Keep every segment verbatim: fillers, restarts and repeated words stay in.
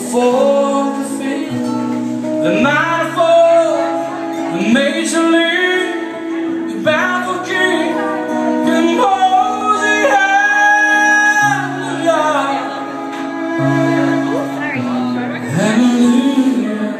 for the fifth, the ninety-four, the major league, the baffled king, composing hallelujah, hallelujah, hallelujah.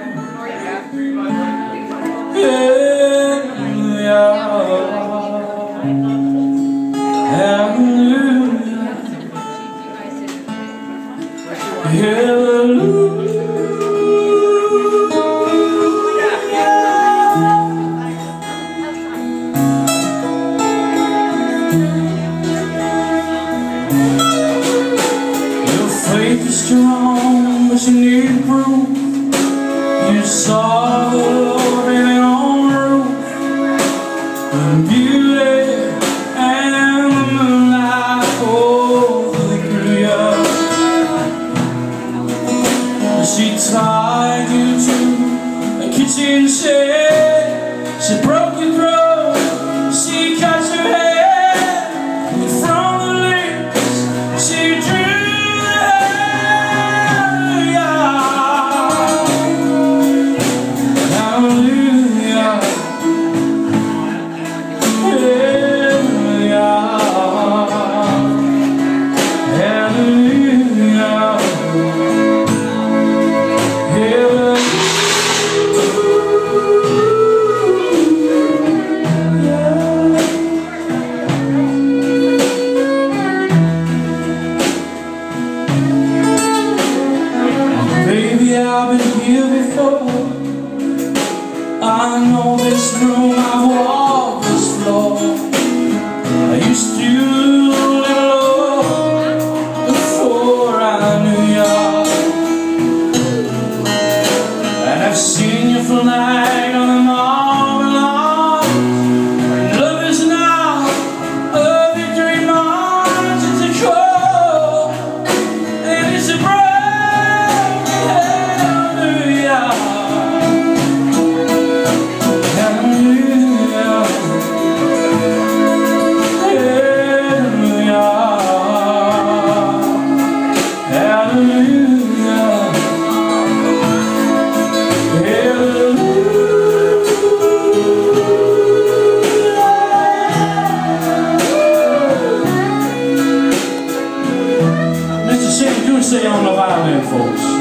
Your faith is strong, but you need proof. You saw the Lord in your own roof, the beauty and the moonlight overthrew you. She tied you to a kitchen shed, she broke your throat, she cut your head, and from the lips she drew hallelujah, hallelujah, hallelujah, hallelujah. I've been here before. I know this room, I've walked this floor. I used to live alone before I knew you, and I've seen your flag on the marble arch. Love is now a victory march. It's a call and it's a breath. Say on the violin, folks.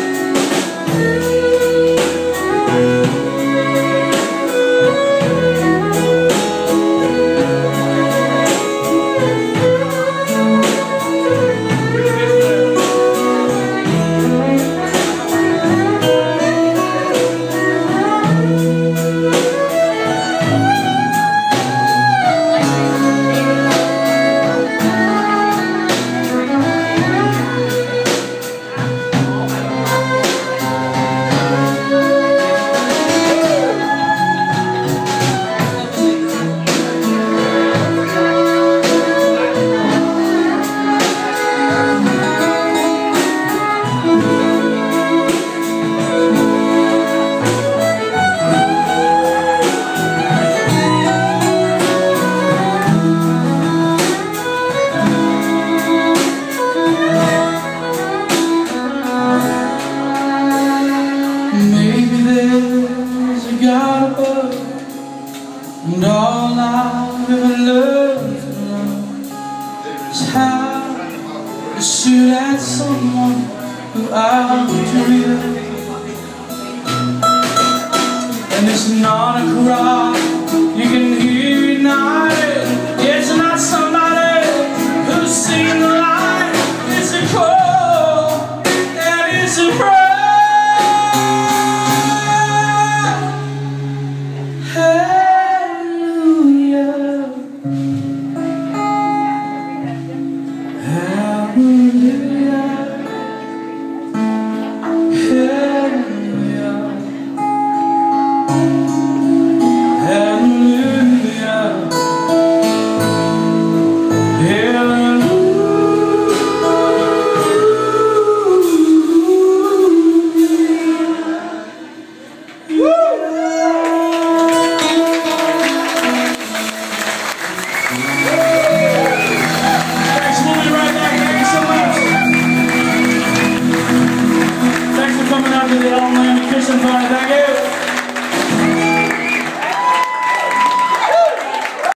Maybe there's a God above, and all I've ever learned to love is how to shoot at someone who I'll dream. And it's not a cry you can hear at night. It's not somebody who's seen the light. It's a call and it's a prayer. Hallelujah, to the old Miami Christian Party. Thank you.